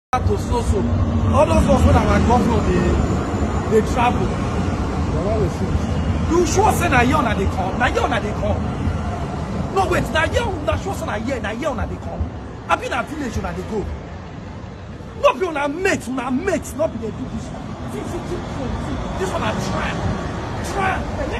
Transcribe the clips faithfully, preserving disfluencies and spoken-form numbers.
To so so all those ones when our governor they they travel. You sure say na here na they come? Na here na they come? No wait, na here na sure say na here na here na they come. I been a village na they go. No be on a mate, na mate, not be they do this one. See, see, see, see, this one I try, try.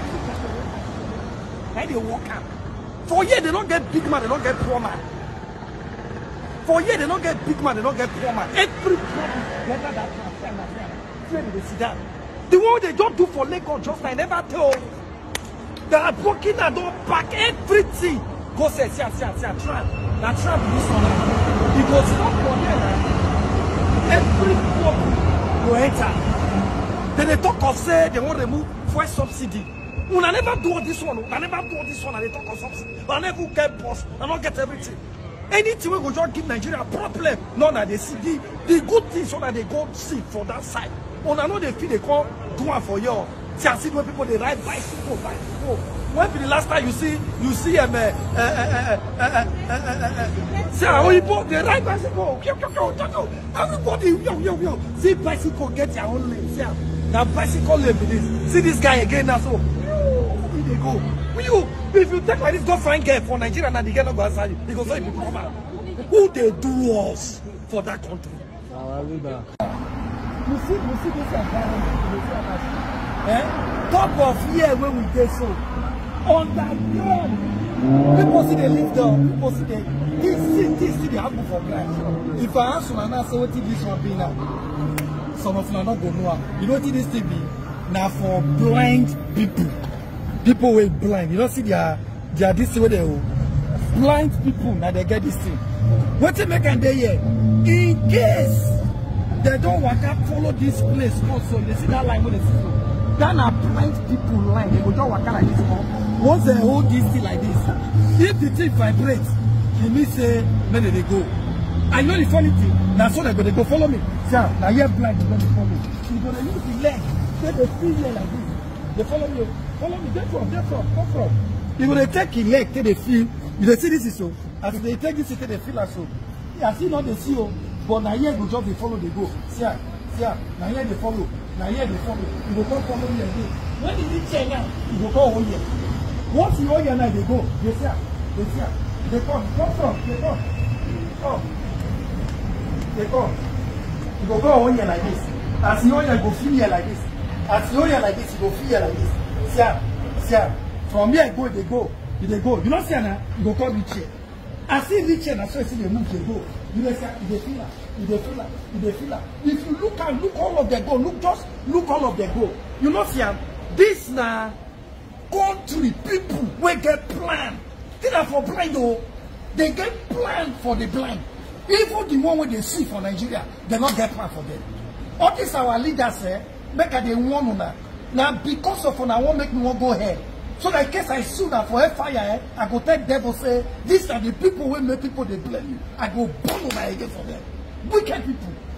Now they walk out. For here they don't get big man, they don't get poor man. For here, they don't get big man, they don't get poor man. Every problem better that transfer, they sit down. The one they don't do for Lagos, just I never tell. They are broken and don't pack everything. Go say, see, see, see, tramp. Now tramp this one. He goes stop for there. Every problem go enter. Then they talk of say they want to remove fuel subsidy. We never do all this one. We never do all this one and they talk of subsidy. We never get boss. I don't get everything. Anything we go just give Nigeria a problem. No, that they see the, the good things so that they go see for that side. On I know they feel they come do one for you. See, I see when people they ride bicycle, bicycle. When be the last time you see you see them? Um, uh, uh, uh, uh, uh, uh, uh, see how people they ride bicycle. Everybody, yo yo yo. See bicycle get your own lane. See now bicycle lane with this. See this guy again now. So where they go? You, if you take like this, go find girl for Nigeria and the girl not go answer you. They go say you come out. Who they do us for that country? You see, you see this environment. Eh? Top of here where we get so underground. People see they live down. People see they this see this see they happen for ground. If I ask you and I say what this one be now, some of them not go know. You know what this thing be? Now for blind people. People were blind. You don't see their their this way they blind people now they get this thing. What they make and they here? In case they don't want to follow this place also, they see that line where they see. Then are blind people line. They go just walk like this. Once they hold this thing like this, if the thing vibrates, it means say maybe they go. I know the funny thing. Now so they go they go follow me. See now here blind they go follow me. You go they use the leg. They they feel here like this. They follow you. Follow me, get from, get from, come from. If they take a leg, till they feel, if they see this is so, as they take this, till they feel like so. I see not they see you, but now here go just they follow, they go. See ya, see ya, now here they follow, now here they follow. You go come follow me again. When did it change now? You go come over here. Once you hold here now, they go. They see ya, they see ya. They come, come from, they come. Come. They come. You go go over here like this. As you hold here, you go feel here like this. As you hold here like this, you go feel here like this. See, see, from here go, they go, they go. You don't see now, you go come reach here. I see reach here, so I see they move, they go. You don't see, they feel that, they feel that, they feel that. If you look and look all of them go, look just look all of them go. You don't see this now country people will get plan. They are for blind though. They get plan for the blind. Even the one where they see for Nigeria, they not get plan for them. All this our leaders say, make a they warn now. Now, because of when I won't make me want go ahead. So that in case I sue that for fire, eh, I go take devil say, these are the people who make people they blame you. I go burn my again for them. Wicked people.